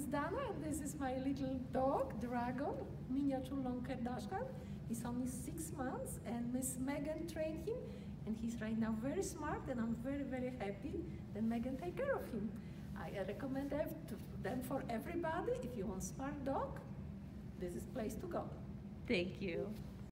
Dana, and this is my little dog, Dragon, miniature long-haired Dachshund. He's only 6 months, and Miss Megan trained him, and he's right now very smart, and I'm very, very happy that Megan take care of him. I recommend them for everybody. If you want a smart dog, this is the place to go. Thank you.